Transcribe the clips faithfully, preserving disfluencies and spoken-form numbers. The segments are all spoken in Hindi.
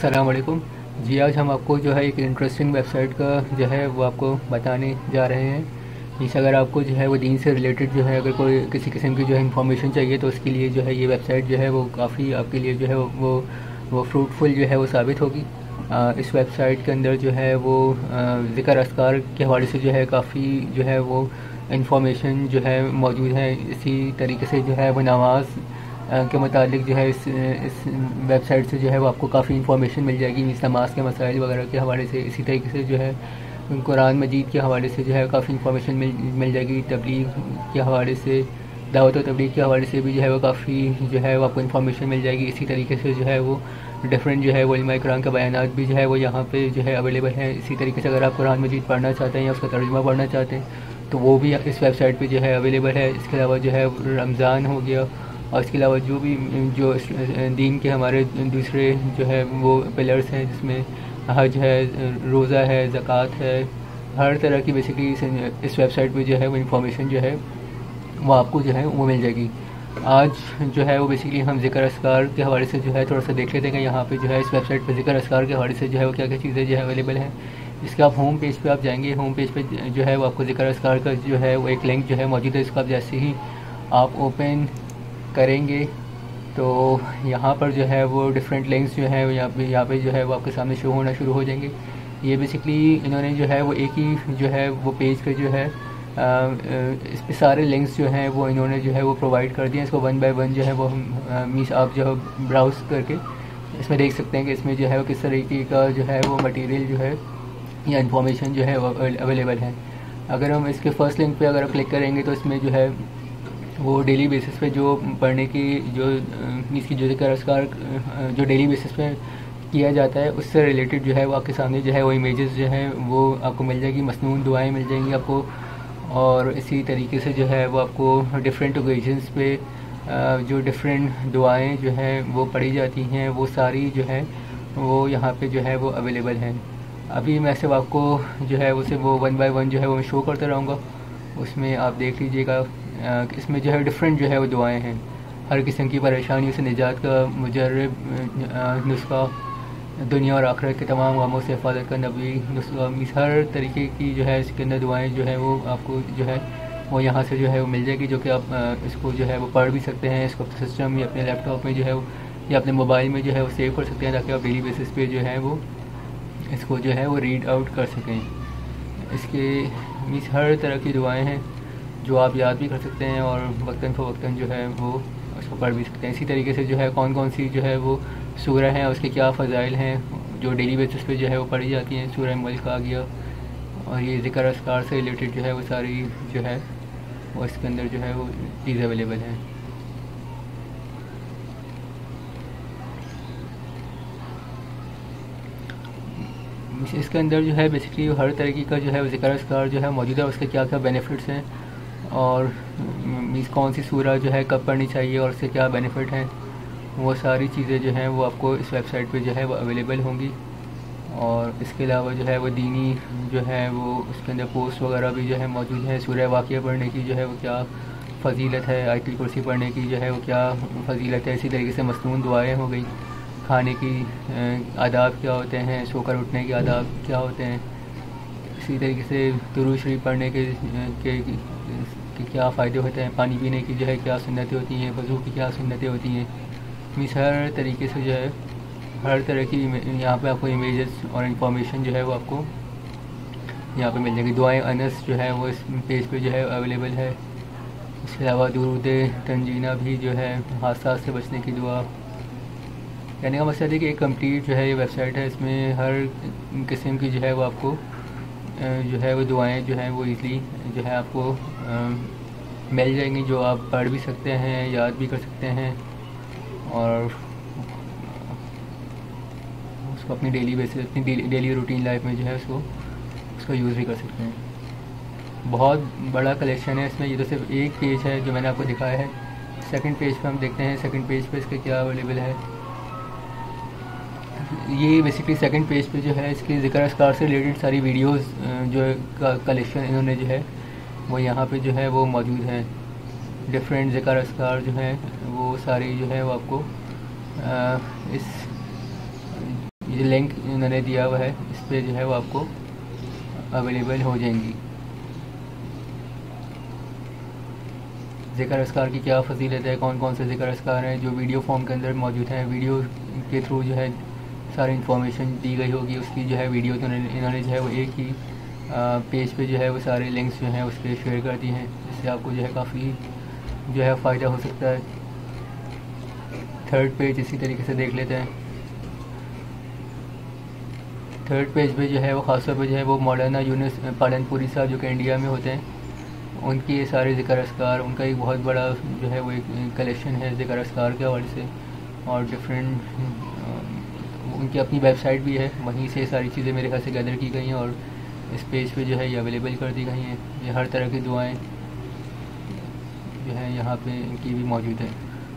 अस्सलाम वालेकुम जी। आज हम आपको जो है एक इंटरेस्टिंग वेबसाइट का जो है वो आपको बताने जा रहे हैं। इस अगर आपको जो है वो दीन से रिलेटेड जो है अगर कोई किसी किस्म की जो है इंफॉर्मेशन चाहिए तो उसके लिए जो है ये वेबसाइट जो है वो काफ़ी आपके लिए जो है वो वो फ्रूटफुल जो है वो साबित होगी। आ, इस वेबसाइट के अंदर जो है वो ज़िक्र अस्कार के हवाले से जो है काफ़ी जो है वो इंफॉर्मेशन जो है मौजूद है। इसी तरीके से जो है वो नमाज के मुतालिक जो है इस इस वेबसाइट से जो है वो आपको काफ़ी इन्फॉर्मेशन मिल जाएगी इस नमाज के मसाइल वगैरह के हवाले से। इसी तरीके से जो है कुरान मजीद के हवाले से जो है काफ़ी इन्फॉर्मेशन मिल मिल जाएगी। तबलीग के हवाले से, दावत और तबलीग के हवाले से भी जो है वो काफ़ी जो है वो आपको इन्फॉर्मेशन मिल जाएगी। इसी तरीके से जो है वो डिफरेंट जो है वो इल्म कुरान के बयानात भी जो है वो यहाँ पे जो है अवेलेबल है। इसी तरीके से अगर आप कुरान मजीद पढ़ना चाहते हैं या उसका तर्जुमा पढ़ना चाहते हैं तो वो भी इस वेबसाइट पे जो है अवेलेबल है। इसके अलावा जो है रमज़ान हो गया और इसके अलावा जो भी जो दीन के हमारे दूसरे जो है वो पिलर्स हैं जिसमें हज है, रोज़ा है, ज़कात है, हर तरह की बेसिकली इस वेबसाइट पे जो है वो इन्फॉर्मेशन जो है वो आपको जो है वो मिल जाएगी। आज जो है वो बेसिकली हम ज़िक्र अस्कार के हवाले से जो है थोड़ा सा देख लेते हैं कि यहाँ पे जो है इस वेबसाइट पे ज़िक्र अस्कार के हवाले से जो है वो क्या क्या चीज़ें जो है अवेलेबल हैं। इसके आप होम पेज पे आप जाएंगे, होम पेज पे जो है वो आपको ज़िक्र अस्कार का जो है वो एक लिंक जो है मौजूद है। इसको आप जैसे ही आप ओपन करेंगे तो यहाँ पर जो है वो डिफरेंट लिंक्स जो है यहाँ पे यहाँ पे जो है वो आपके सामने शो होना शुरू हो जाएंगे। ये बेसिकली इन्होंने जो है वो एक ही जो है वो पेज पे जो है इस पे सारे लिंक्स जो हैं वो इन्होंने जो है वो प्रोवाइड कर दिए। इसको वन बाय वन जो है वो हम मीस आप जो है ब्राउज़ करके इसमें देख सकते हैं कि इसमें जो है वो किस तरीके का जो है वो मटेरियल जो है या इन्फॉर्मेशन जो है वो अवेलेबल है। अगर हम इसके फर्स्ट लिंक पे अगर क्लिक करेंगे तो इसमें जो है वो डेली बेसिस पे जो पढ़ने की जो इसकी जो ज़िक्र अस्कार जो डेली बेसिस पे किया जाता है उससे रिलेटेड जो है वो आपके सामने जो है वो इमेजेस जो है वो आपको मिल जाएगी, मसनून दुआएं मिल जाएंगी आपको। और इसी तरीके से जो है वो आपको डिफरेंट ओकेजन्स पे जो डिफरेंट दुआएं जो है वो पढ़ी जाती हैं वो सारी जो है वो यहाँ पे जो है वो अवेलेबल हैं। अभी मैं सिर्फ आपको जो है वो सिर्फ वो वन बाय वन जो है वो मैं शो करता रहूँगा, उसमें आप देख लीजिएगा। इसमें जो है डिफरेंट जो है वो दुआएं हैं, हर किस्म की परेशानियों से निजात का मुजर्रब नुस्खा, दुनिया और आखिरत के तमाम गमों से हिफाजत का नबी नुस्खा, हर तरीके की जो है इसके अंदर दुआएं जो है वो आपको जो है वो यहाँ से जो है वो मिल जाएगी, जो कि आप इसको जो है वो पढ़ भी सकते हैं। इसको अपने सिस्टम या अपने लैपटॉप में जो है या अपने मोबाइल में जो है वो सेव कर सकते हैं ताकि आप डेली बेसिस पे जो है वो इसको जो है वो रीड आउट कर सकें। इसके मीस हर तरह की दुआएँ हैं जो आप याद भी कर सकते हैं और वक्तन फ़वक्तन जो है वो उसको पढ़ भी सकते हैं। इसी तरीके से जो है कौन कौन सी जो है वो सूरह हैं, उसके क्या फ़ज़ाइल हैं जो डेली बेसिस पे जो है वो पढ़ी जाती हैं। सूरह मुल्क आ गया और ये ज़िक्र अस्कार से रिलेटेड जो है वो सारी जो है वो इसके अंदर जो है वो चीज़ अवेलेबल हैं। इसके अंदर जो है बेसिकली हर तरीके का जो है ज़िक्र अस्कार जो है मौजूद है, उसके क्या क्या बेनिफिट्स हैं और मीस कौन सी सूरह जो है कब पढ़नी चाहिए और उससे क्या बेनिफिट हैं, वो सारी चीज़ें जो हैं वो आपको इस वेबसाइट पे जो है वो अवेलेबल होंगी। और इसके अलावा जो है वो दीनी जो है वो उसके अंदर पोस्ट वगैरह भी जो है मौजूद है। सूरह वाक़िया पढ़ने की जो है वो क्या फ़जीलत है, आयतुल कुर्सी पढ़ने की जो है वो क्या फ़जीलत है। इसी तरीके से मसनून दुआएँ हो गई, खाने की आदाब क्या होते हैं, सोकर उठने के आदाब क्या होते हैं। इसी तरीके से दुरूद शरीफ पढ़ने के, के, के क्या फ़ायदे होते हैं, पानी पीने की जो है क्या सुन्नतें होती हैं, वज़ू की क्या सुन्नतें होती हैं। मीस हर तरीके से जो है हर तरह की यहाँ पे आपको इमेजेस और इन्फॉर्मेशन जो है वो आपको यहाँ पे मिल जाएगी। दुआएं अनस जो है वो इस पेज पे जो है अवेलेबल है। इसके अलावा दुरूद तंजीना भी जो है हादसा से बचने की दुआ। कहने का मकसद है कि एक कंप्लीट जो है ये वेबसाइट है, इसमें हर किस्म की जो है वो आपको जो है वो दुआएं जो हैं वो ईज़िली जो है आपको मिल जाएंगी, जो आप पढ़ भी सकते हैं, याद भी कर सकते हैं और उसको अपनी डेली बेसिस अपनी डेली, डेली रूटीन लाइफ में जो है उसको उसको यूज़ भी कर सकते हैं। बहुत बड़ा कलेक्शन है इसमें, ये तो सिर्फ एक पेज है जो मैंने आपको दिखाया है। सेकंड पेज पे हम देखते हैं सेकंड पेज पे इसके क्या अवेलेबल है। ये बेसिकली सेकंड पेज पे जो है इसकी ज़िक्र अस्कार से रिलेटेड सारी वीडियोस जो का कलेक्शन इन्होंने जो है वो यहाँ पे जो है वो मौजूद हैं। डिफरेंट ज़िक्र अस्कार जो हैं वो सारी जो है वो आपको आ, इस जो लिंक उन्होंने दिया हुआ है इस पर जो है वो आपको अवेलेबल हो जाएंगी। ज़िक्र अस्कार की क्या फजीलत है, कौन कौन से ज़िक्र अस्कार हैं जो वीडियो फॉर्म के अंदर मौजूद हैं, वीडियो के थ्रू जो है सारी इन्फॉर्मेशन दी गई होगी, उसकी जो है वीडियो तो इन्होंने जो है वो एक ही पेज पे जो है वो सारे लिंक्स जो हैं उस पर शेयर कर दिए हैं, जिससे आपको जो है काफ़ी जो है फ़ायदा हो सकता है। थर्ड पेज इसी तरीके से देख लेते हैं। थर्ड पेज पे जो है वो ख़ास तौर पर जो है वो मौलाना यूनुस पालनपुरी साहब जो कि इंडिया में होते हैं, उनकी ये सारे ज़िक्र अस्कार, उनका एक बहुत बड़ा जो है वो एक कलेक्शन है ज़िक्र अस्कार के हवाले से, और डिफरेंट उनकी अपनी वेबसाइट भी है, वहीं से सारी चीज़ें मेरे ख्याल से गैदर की गई हैं और इस पेज पे जो है ये अवेलेबल कर दी गई हैं। ये हर तरह की दुआएं जो है यहाँ पे इनकी भी मौजूद है।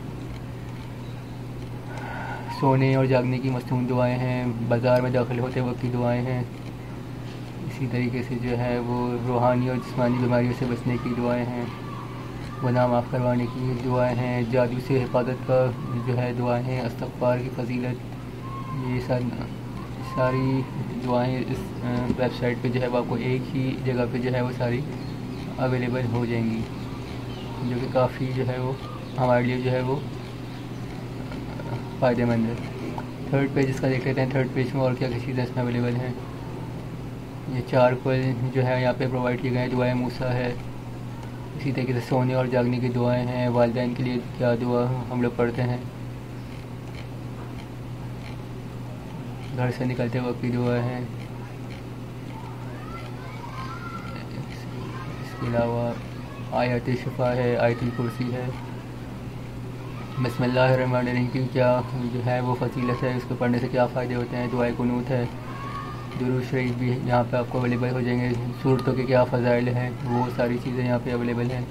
सोने और जागने की मस्तून दुआएं हैं, बाज़ार में दाखिल होते वक्त की दुआएं हैं, इसी तरीके से जो है वो रूहानी और जिस्मानी बीमारियों से बचने की दुआएं हैं, गुनाह माफ़ करवाने की दुआएं हैं, जादू से हिफाजत का जो है दुआएं हैं, इस्तग़फ़ार की फजीलत, ये सारी सारी दुआएं इस वेबसाइट पे जो है वो आपको एक ही जगह पे जो है वो सारी अवेलेबल हो जाएंगी, जो कि काफ़ी जो है वो हमारे लिए जो है वो फ़ायदेमंद है। थर्ड पेज इसका देख लेते हैं। थर्ड पेज में और क्या क्या चीज़ें इसमें अवेलेबल हैं। ये चार कुल जो है यहाँ पे प्रोवाइड किए गए हैं, दुआएं मूसा है, इसी तरीके से सोने और जागने की दुआएं हैं, वालिदैन के लिए क्या दुआ हम लोग पढ़ते हैं, घर से निकलते वक्त की दुआ है, इसके अलावा आयत शिफा है, आयतुल कुर्सी है, बिस्मिल्लाहिर्रहमानिर्रहीम की क्या जो है वो फजीलत है, उसको पढ़ने से क्या फ़ायदे होते हैं, दुआए कुनूत है, दुरूद शरीफ भी यहाँ पे आपको अवेलेबल हो जाएंगे, सूरतों के क्या फ़ज़ाइल हैं वो सारी चीज़ें यहाँ पे अवेलेबल हैं।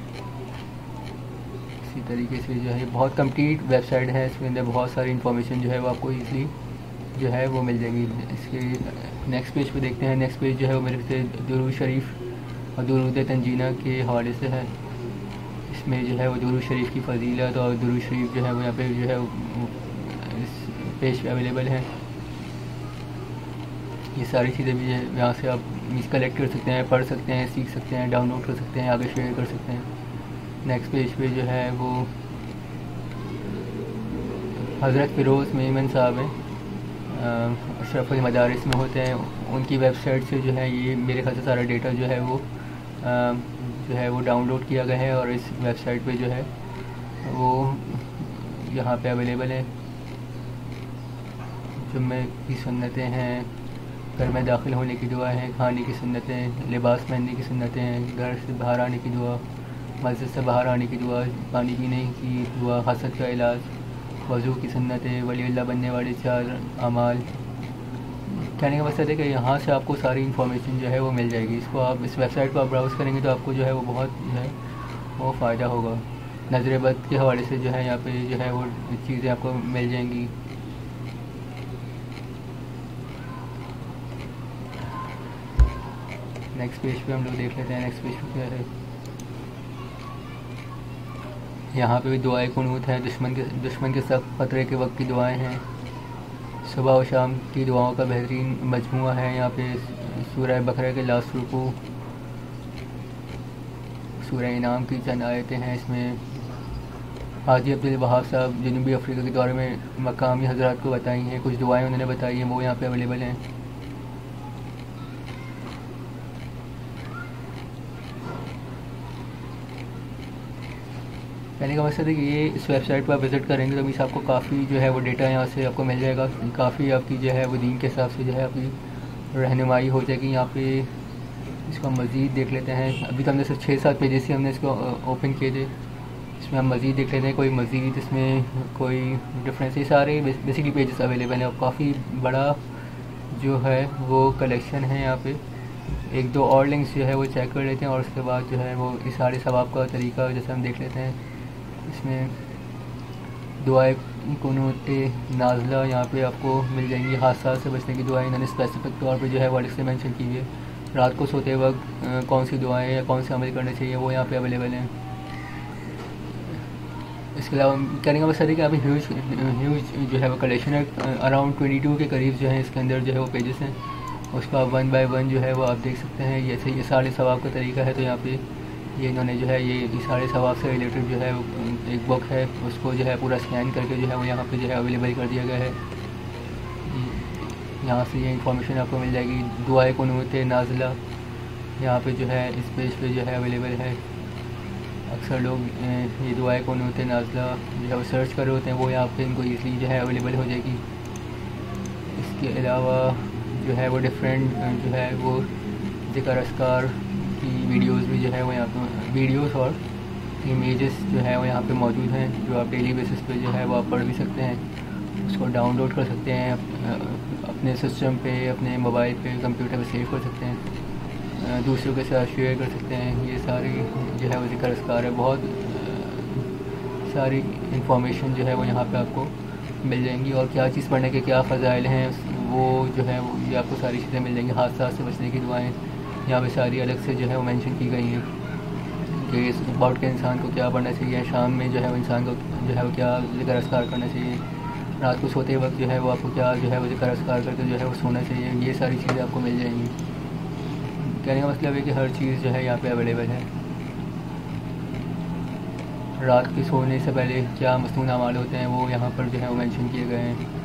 इसी तरीके से जो है बहुत कंप्लीट वेबसाइट है, इसके अंदर बहुत सारी इन्फॉर्मेशन जो है वो आपको ईज़िली जो है वो मिल जाएगी। इसके नेक्स्ट पेज पे देखते हैं। नेक्स्ट पेज जो है वो मेरे से दुरूद शरीफ और दुरूद तंजीना के हवाले से है। इसमें जो है वो दुरूद शरीफ की फजीलत और दुरूद शरीफ जो है वो यहाँ पे जो है इस पेज पे अवेलेबल है। ये सारी चीज़ें भी यहाँ से आप कलेक्ट कर सकते हैं, पढ़ सकते हैं, सीख सकते हैं, डाउनलोड कर सकते हैं, आगे शेयर कर सकते हैं। नेक्स्ट पेज पे जो है वो हज़रत फ़िरोज़ मेमन साहब हैं, अशरफुल मदारिस में होते हैं, उनकी वेबसाइट से जो है ये मेरे ख्याल से सारा डेटा जो है वो आ, जो है वो डाउनलोड किया गया है और इस वेबसाइट पे जो है वो यहाँ पे अवेलेबल है। जुम्मे की सुन्नतें हैं, घर में दाखिल होने की दुआ है, खाने की सुन्नतें, लिबास पहनने की सुन्नतें हैं, घर से बाहर आने की दुआ, मस्जिद से बाहर आने की दुआ, पानी पीने की दुआ, हसद का इलाज, वज़ू की सुन्नतें, वलीउल्लाह बनने वाले चार अमाल। कहने का मकसद है कि यहाँ से आपको सारी इन्फॉर्मेशन जो है वो मिल जाएगी। इसको आप इस वेबसाइट को आप ब्राउज़ करेंगे तो आपको जो है वो बहुत जो है वो फ़ायदा होगा। नज़र बद के हवाले से जो है यहाँ पे जो है वो चीज़ें आपको मिल जाएंगी। नेक्स्ट पेज पे हम लोग देख लेते हैं। नेक्स्ट पेज पे क्या है, यहाँ पे भी दुआएं कुनूत हैं, दुश्मन के दुश्मन के सख्त ख़तरे के वक्त की दुआएं हैं, सुबह और शाम की दुआओं का बेहतरीन मजमूआ है। यहाँ पे सूरह बकरा के लास्ट रुकू, सूरह इनाम की चंद आयतें हैं। इसमें हाजी अब्दुल वहाब साहब जनूबी अफ्रीका के दौरे में मकामी हजरात को बताई हैं, कुछ दुआएं उन्होंने बताई हैं, वो यहाँ पे अवेलेबल हैं। कहने का मकसद है कि ये इस वेबसाइट पर आप विज़िट करेंगे तो अभी आपको काफ़ी जो है वो डेटा यहाँ से आपको मिल जाएगा, काफ़ी आपकी जो है वो दीन के हिसाब से जो है आपकी रहनुमाई हो जाएगी। यहाँ पे इसको हम मज़ीद देख लेते हैं। अभी तो हमने सिर्फ छः सात पेजेस से हमने इसको ओपन किए थे, इसमें हम मज़ीद देख लेते हैं कोई मज़ीद इसमें कोई डिफरेंस। ये सारे बेसिकली पेजेस अवेलेबल हैं और काफ़ी बड़ा जो है वो कलेक्शन है। यहाँ पे एक दो और लिंक्स जो है वो चेक कर लेते हैं और उसके बाद जो है वो इस सारे सवाब का तरीका जैसे हम देख लेते हैं। इसमें दुआएं कुनूत नाज़िला यहाँ पे आपको मिल जाएंगी, हादसा से बचने की दुआएं इन्होंने स्पेसिफिक तौर पे जो है वर्ड से मेंशन की है। रात को सोते वक्त कौन सी दुआएं या कौन से अमल करने चाहिए वो यहाँ पे अवेलेबल हैं। इसके अलावा कहने का मकसद है कि अभी ह्यूज ह्यूज जो है वो कलेक्शन है, अराउंड ट्वेंटी टू के करीब जो है इसके अंदर जो है वो पेजेस हैं। उसको आप वन बाय वन जो है वो आप देख सकते हैं। जैसे ये सारे सवाब का तरीका है, तो यहाँ पे ये इन्होंने जो है ये सारे सवाब से रिलेटेड जो है एक बुक है, उसको जो है पूरा स्कैन करके जो है वो यहाँ पे जो है अवेलेबल कर दिया गया है। यहाँ से ये इंफॉर्मेशन आपको मिल जाएगी। दुआए कुनूत नाज़िला यहाँ पे जो है इस पेज पे जो है अवेलेबल है। अक्सर लोग ये दुआए कुनूत नाज़िला जो है वो सर्च कर रहे होते हैं, वो यहाँ पे इनको ईज़िली जो है अवेलेबल हो जाएगी। इसके अलावा जो है वो डिफरेंट जो है वो ज़िक्र अस्कार की वीडियोस भी जो है वो यहाँ पे वीडियोस और इमेजेस जो है वो यहाँ पे मौजूद हैं, जो आप डेली बेसिस पे जो है वो आप पढ़ भी सकते हैं। उसको डाउनलोड कर सकते हैं, अपने सिस्टम पे, अपने मोबाइल पे, कंप्यूटर पे सेव कर सकते हैं, दूसरों के साथ शेयर कर सकते हैं। ये सारी जो है वो ज़िक्र अस्कार है। बहुत सारी इंफॉर्मेशन जो है वो यहाँ पे आपको मिल जाएंगी, और क्या चीज़ पढ़ने के क्या फ़ज़ाइल हैं वो जो है वो ये आपको सारी चीज़ें मिल जाएंगी। हादसा से बचने की दुआएं यहाँ पे सारी अलग से जो है वो मेंशन की गई हैं कि इस वक्त के इंसान को क्या पढ़ना चाहिए, शाम में जो है वो इंसान को जो है वो क्या ज़िक्र अस्कार करना चाहिए, रात को सोते वक्त जो है वो आपको क्या जो है वो ज़िक्र अस्कार करके जो है वो सोना चाहिए। ये सारी चीज़ें आपको मिल जाएंगी। कहने का मतलब है कि हर चीज़ जो है यहाँ पे अवेलेबल है। रात के सोने से पहले क्या मसनून अमाल होते हैं वो यहाँ पर जो है वो मेंशन किए गए हैं।